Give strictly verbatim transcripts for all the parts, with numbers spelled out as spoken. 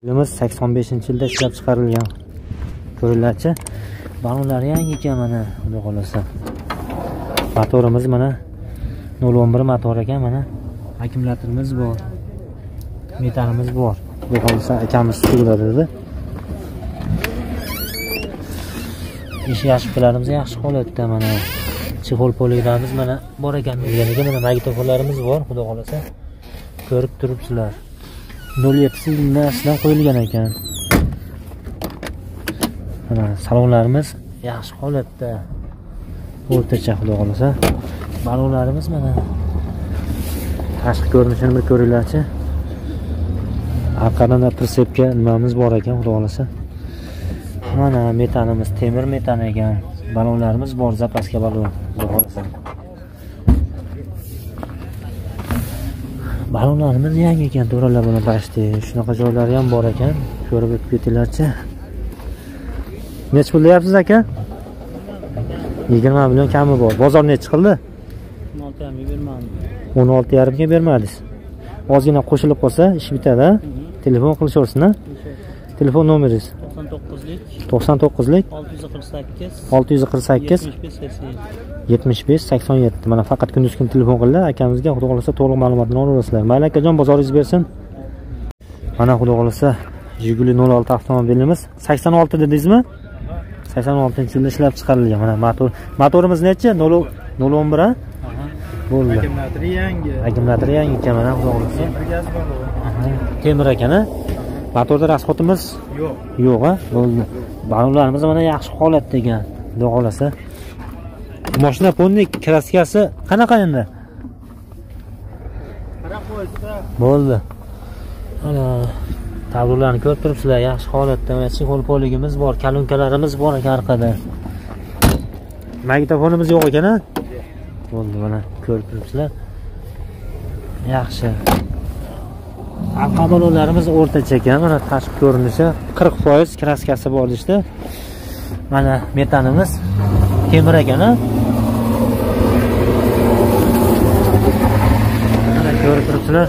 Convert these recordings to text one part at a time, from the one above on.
Yilimiz sakson beshinchi yilda ishlab chiqarilgan. Ko'ringlarchi, balonlari yangi ekan mana, xudo xolasa. Motorimiz mana nol o'n bir motor ekan mana. Akkumulyatorimiz bor. Metanimiz bor. Xudo xolasa akamiz sug'uradi dedi. Ish yashiklarimiz yaxshi holatda mana. Chexol poliglarimiz mana bor ekan. Deganiga mana magnitofonlarimiz bor, xudo xolasa. Ko'rib turibsizlar. nol yetti nasidan qo'yilgan ekan. Mana salonlarimiz yaxshi holatda. O'rtacha xudo xolasa. Balonlarimiz mana tashqi ko'rinishini bir ko'ringlarchi. Orqadan pritsepga nimamiz bor ekan, xudo xolasa. Mana metanimiz temir metan ekan. Balonlarimiz bor, zapaska balon, xudo xolasa. Balonlarimiz yangi ekan, to'g'rilar buni bashti. Shunaqa joylari ham bor ekan. Ko'rib o'tib ketinglarchi. Nech pul deyapsiz aka? yigirma million kami bor. Bozor nech chiqildi? o'n olti yarim ga bermadim. o'n olti yarim ga bermadingiz. Ozgina qo'shilib qolsa ish bitadi. Telefon qilishaversin-a. Telefon nomeringiz? to'qson to'qqizlik to'qson to'qqizlik olti yuz qirq sakkiz olti yuz qirq sakkiz yetmish besh sakson yetti. Mana faqat kunduz kun telefon qilinglar, akamizga xudo xolasa to'liq ma'lumotni olasizlar. Mayli akajon, bozoringiz bersin. Mana xudo xolasa Jiguli nol olti avtomobilimiz sakson olti dedingizmi? sakson oltinchi yilda ishlab chiqarilgan. Mana motor. Motorimiz necha? nol o'n bir a? Bo'ldi. Akkumulyatori yangi. Akkumulyatori yangi ekan mana xudo xolasa. Gaz balon. Temir ekan-a? Motorda rasxotimiz yo'q. Yo'q-a? Bo'ldi. Balonlarimiz mana yaxshi holatda ekan, xudo xolasa. Mashina ponnik kraskasi qanaqa endi? Qarab qo'ysa. Bo'ldi. Mana tablurlarni ko'rib turibsizlar, yaxshi holatda. Mana chexol poligimiz bor, kalonkalarimiz bor ekan orqada. Magnitofonimiz yo'q ekan-a? Bo'ldi, mana ko'rib turibsizlar. Yaxshi. Arqa balonlarimiz o'rtacha ekan, mana tashqi ko'rinishi qirq foiz kraskasi bor ishda. Mana metanimiz temir ekan-a? Mana ko'rib turibsizlar.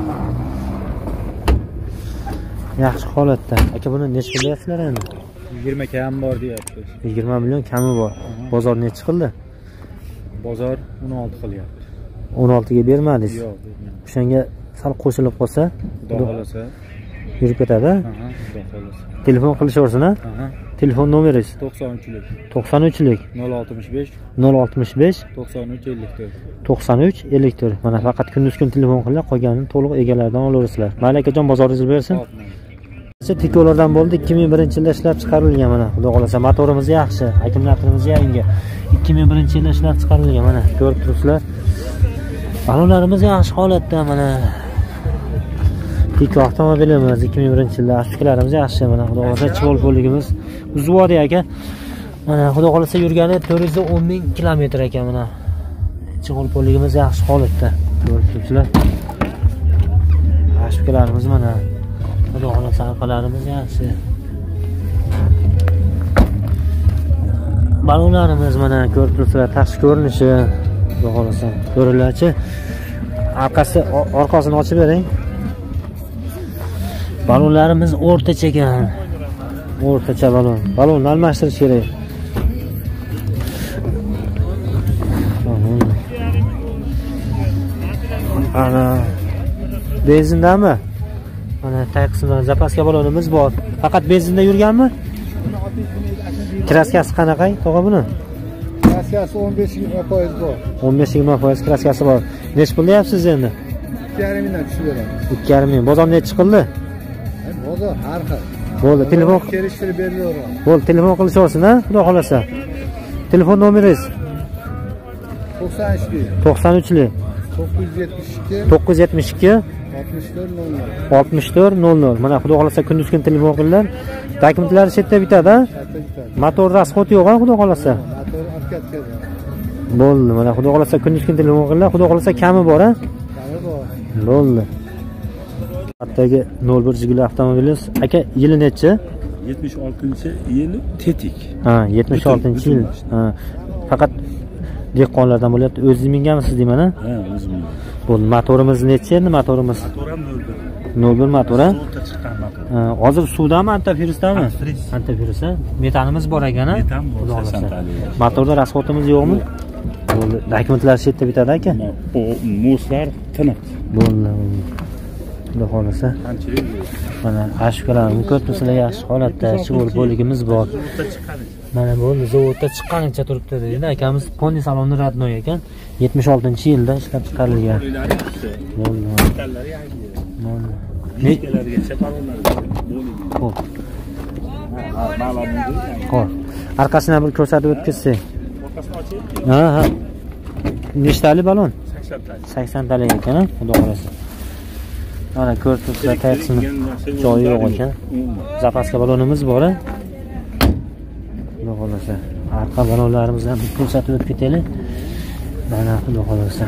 Yaxshi holatda. Aka, buni nech pul deyapsizlar endi? yigirma kam bor deyapti. yigirma million kami bor. Bozor nech chiqildi? Bozor o'n olti qilyapti. o'n olti ga bermadingiz? Yo'q, bermadim. O'shanga sal qo'shilib qolsa, xudo xolasa yurib ketadi. Aha, xudo xolasa. Telefon qilishaversin-a? Aha. Telefon nomeringiz? to'qson uchlik to'qson uchlik nol oltmish besh nol oltmish besh to'qson uch ellik to'rt to'qson uch ellik to'rt. Mana faqat kunduz kun telefon qilinglar, qolganini to'liq egalaridan olaverasizlar. Mayli akajon, bozoringiz bersin. Tikolardan bo'ldi, ikki ming birinchi yilda ishlab chiqarilgan mana. Xudo xolasa motorimiz yaxshi, akkumulyatorimiz yangi. ikki ming birinchi yilda ishlab chiqarilgan mana. Ko'rib turibsizlar. Balonlarimiz yaxshi holatda mana. Tiko avtomobilimiz ikki ming birinchi yilda, ashkalarimiz yaxshi mana. Xudo xolasa chivol poligimiz uzvodi aka. Mana xudo xolasa yurgani to'rt yuz o'n ming kilometr ekan mana. Chivol poligimiz yaxshi holatda. Ko'rib turibsizlar. Ashkalarimiz mana. Xudo xolasa arqalarimiz yaxshi. Balonlarimiz mana ko'rib turibsizlar, tashqi ko'rinishi. Xudo xolasa ko'ringlarchi. Orqasi orqasini ochib bering. Balonlarimiz o'rtacha ekan. O'rtacha balon. Balonni almashtirish kerak. Ana benzindami? Mana tag qismida zapaska balonimiz bor. Faqat benzinda yurganmi? Kraskasi qanaqa, tog'a buni? Kraskasi o'n besh yigirma foiz bor. o'n besh yigirma foiz kraskasi bor. Nech pul deyapsiz endi? ikki yarim mingdan tushib beramiz. ikki yarim ming. Bozor nech chiqildi? Bozor har xil. Bo'ldi, telefon kelishtirib beraveramiz. Bo'ldi, telefon qilishaversin-a, xudo xolasa. Telefon nomeringiz? to'qson uchlik to'qson uchlik to'qqiz yuz yetmish ikki to'qqiz yuz yetmish ikki oltmish to'rt nol nol oltmish to'rt nol nol. Mana xudo xolasa kunduz kun telefon qilinglar. Dokumentlari chetda bitadi-a? Motor rasxot yo'q-a, xudo xolasa. Motor orqaga. Bo'ldi, mana xudo xolasa kunduz kun telefon qilinglar. Xudo xolasa kami bor-a? Kami bor. Bo'ldi. Hattoki nol bir Jiguli avtomobilingiz aka, yili necha? yetmish oltinchi yili tetik. Ha, yetmish oltinchi yil. Ha. Faqat dehqonlardan bo'lyapti. O'zingiz minganmisiz deyman-a? Ha, o'zim. Bu motorimiz necha endi motorimiz? Motor ham nol bir motor ha. Suvda chiqqan motor. Hozir suvdami, antifrizdami? Antifriz. Antifriz ha. Metanimiz bor ekan ha. Metan bor, sakson talik. Motorda rasxotimiz yo'qmi? Bo'ldi. Dokumentlar shu yerda bitadi aka. O muslar tiniq. Bo'ldi. Xudo xolasa. Qanchalik Mana ashkalarni ko'ribsizlar, yaxshi holatda, shug'ul bo'ligimiz bor. suvda chiqqan. Mana bo'ldi, zavodda chiqqanicha turibdi dedi. Akamiz Pony saloni radnoy ekan. yetmish oltinchi yilda ishlab chiqarilgan. Bo'ldi. Metallari yangi. Bo'ldi. Nechtalargacha balonlar bo'ladi. Xo'p. Ha, ma'lumot. Xo'p. Arkasini bir ko'rsatib o'tkazsak. Orqasini ochib, Ha, ha. Nechtali balon? sakson talik. sakson talik ekan, xudo xolasa. Mana ko'rib turibsizlar, tayqisini joyi yo'q ekan. Zapaska balonimiz bor. Xudo xolasa. Arqa balonlarimizni ham ko'rsatib o'tib ketaylik. Mana xudo xolasa.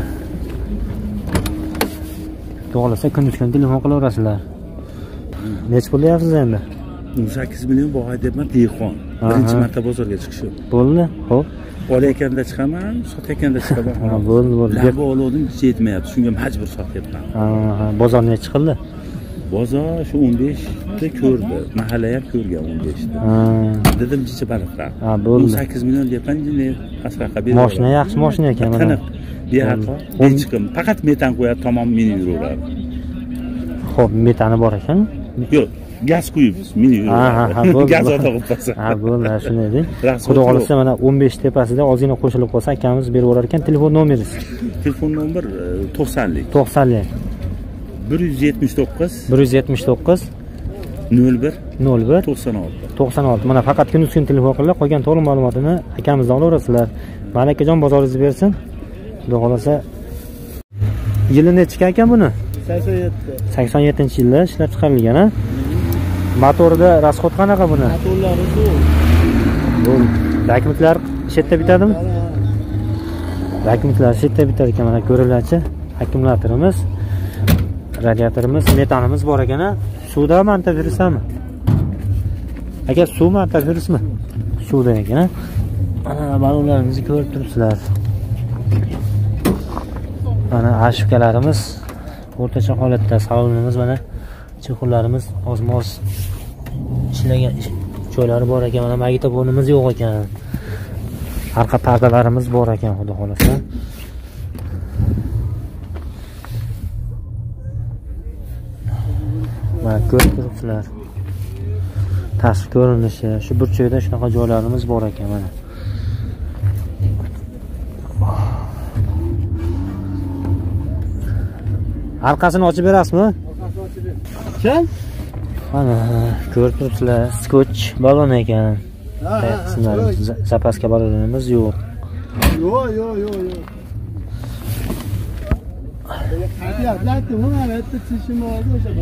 Xudo xolasa kunduz kun telefon qilaverasizlar. Nech bo'lyapsiz endi? o'n sakkiz million boy debman dehqon. Birinchi marta bozorga chiqishi. Bo'ldi. Xo'p. Olayotganda chiqaman, sotayotganda chiqaman. Ha, bo'ldi, bo'ldi. Deb oldim, yetmayapti. Shunga majbur sotyapman. Ha, ha, bozor necha chiqildi? Bozor shu o'n besh ta ko'rdi. Mahalla ham ko'rgan o'n besh ta. Ha. Dedim jichi baliqlar. Ha, bo'ldi. o'n sakkiz million deyapman, ne asraqa berib. Mashina yaxshi mashina ekan mana. Tiniq. Behato. Men chiqim. Faqat metan qo'yadi, tamom meni yuraveradi. Xo'p, metani bor ekan. Yo'q, gaz quyib meni Ha, ha, ha, yuraveradi. bo'ldi. Gaz o'tib qolsa. Ha, bo'ldi, shunday deng. Rahmat. Xudo xolasa mana o'n besh tepasida ozgina qo'shilib qolsa, akamiz berib yurar ekan. Telefon nomeringiz? Telefon nomer to'qsonlik. to'qsonlik bir yuz yetmish to'qqiz bir yuz yetmish to'qqiz nol bir nol bir to'qson olti. to'qson olti. Mana faqat kunduz kun telefon qilib, qolgan to'liq ma'lumotini akamizdan olaverasizlar. Malakajon bozoringiz bersin. Xudo xolasa. Yili necha ekan buni? sakson yetti. sakson yettinchi yilda ishlab chiqarilgan, ha? Motorida rasxot qanaqa buni? Motorlari zo'r. Bo'ldi. Dokumentlar shu yerda bitadimi? Dokumentlar shu yerda bitar ekan, mana ko'rilarchi. Akkumulyatorimiz, radiatorimiz, metanimiz bor ekan, ha? Suvdami, antifrizdami? Aka, suvmi, antifrizmi? Suvda ekan, ha? Mana balonlarimizni ko'rib turibsizlar. Mana ashkalarimiz o'rtacha holatda, salonimiz mana chexullarimiz ozmoz ishlagan joylari bor ekan. Mana magnitofonimiz yo'q ekan. Arqa pardalarimiz bor ekan, xudo xolasa. Mana ko'rib turibsizlar. Tashqi ko'rinishi, shu burchakda shunaqa joylarimiz bor ekan mana. Arqasini ochib berasizmi? Orqasini ochib ber. Kim? Mana ko'rib turibsizlar, skotch balon ekan. Ha, ha. Zapaska balonimiz yo'q. Yo'q, yo'q, yo'q, yo'q. Qaytyapti, mana bitta tishim oldi o'sha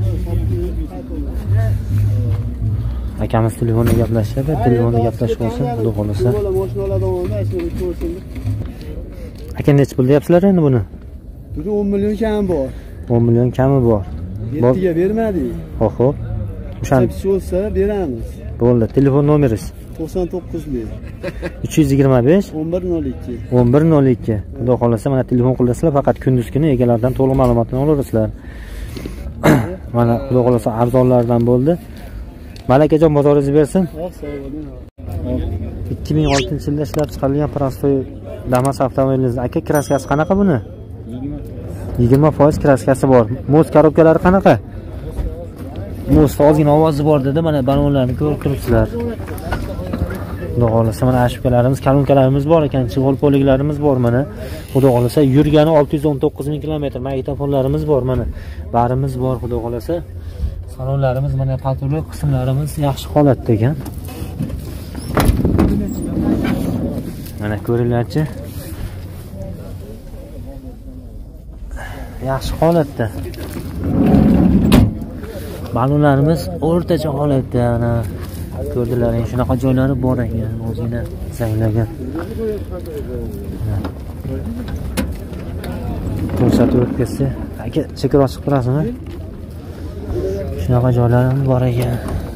akamiz telefonda gaplashyapti, telefonda gaplashib olsin, xudo xolasa. Bola mashina oladigan ashuni ko'rsin. Aka nech pul deyapsizlar endi buni? Buni o'n million kam bor. o'n million kami bor. yettiga bermadik. Xo'p, xo'p. O'shan Bo'lsa beramiz. bo'ldi. Telefon nomeringiz? to'qson to'qqizlik uch yuz yigirma besh o'n bir nol ikki o'n bir nol ikki. Xudo xolasa mana telefon qilasizlar, faqat kunduz kuni egalaridan to'liq ma'lumotni olaverasizlar. Mana xudo xolasa arzonlardan bo'ldi. Malakajon bozoringiz bersin. ikki ming oltinchi yilda ishlab chiqarilgan Prostoy Damas avtomobilingiz. Aka, kraskasi qanaqa buni? yigirma foiz kraskasi bor. Muz korobkalari qanaqa? Muz ozgina ovozi bor dedi. Mana balonlarni ko'rib turibsizlar. Xudo xolasa mana ashkalarimiz, kalonkalarimiz bor ekan, chig'ol poliklarimiz bor mana. Xudo xolasa yurgani olti yuz o'n to'qqiz ming kilometr, magnitofonlarimiz bor mana. Barimiz bor, xudo xolasa. Salonlarimiz mana patolog qismlarimiz yaxshi holatda ekan. Mana ko'ringlarchi. Yaxshi holatda. Balonlarimiz o'rtacha holatda, ana ko'rdilaring, shunaqa joylari bor ekan, o'zingizga zanglagan. Ko'rsatib o'tkazsa, aka, chekir ochib turasizmi? Shunaqa joylarimiz bor ekan.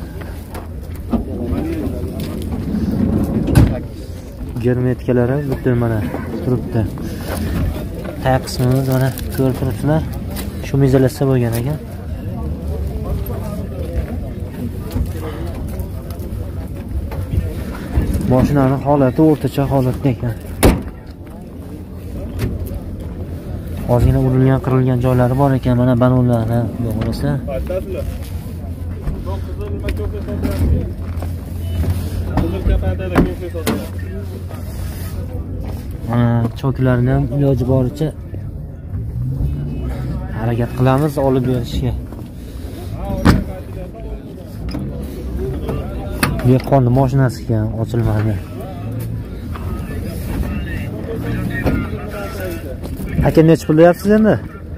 Germetkalari butun mana turibdi. Taq qismimiz mana ko'rib turibsizlar. Shu mezalatsa bo'lgan ekan. Mashinaning holati o'rtacha holatda ekan. Ozgina urilgan, qirilgan joylari bor ekan. Mana balonlarni bo'lsa. Mana cho'klarni ham iloji boricha harakat qilamiz olib berishga. Dehqonni mashinasi ekan, ochilmadi. Aka necha pul deyapsiz endi?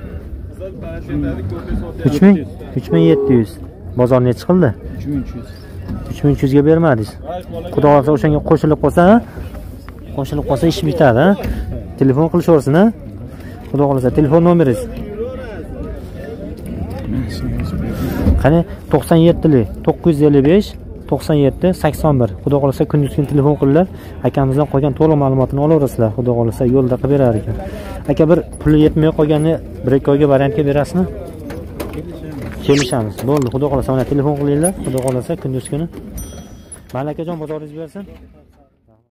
uch ming uch ming yetti yuz. Bozor necha qildi? uch ming uch yuz. uch ming uch yuz ga bermadingiz. Xudo xolasa o'shanga qo'shilib qolsa, qo'shilib qolsa ish bitadi, ha? Telefon qilishaversin, ha? Xudo xolasa telefon nomeringiz. Qani to'qson yetti to'qqiz yuz ellik besh to'qson yetti sakson bir. Xudo xolasa kunduz kun telefon qilinglar. Akamizdan qolgan to'liq ma'lumotni olaverasizlar. Xudo xolasa yo'lda qilib berar ekan. Aka bir puli yetmay qolganini bir ikki oyga variantga berasizmi? Kelishamiz. Bo'ldi. Xudo xolasa mana telefon qilinglar. Xudo xolasa kunduz kuni. Malakajon bozoringiz bersin.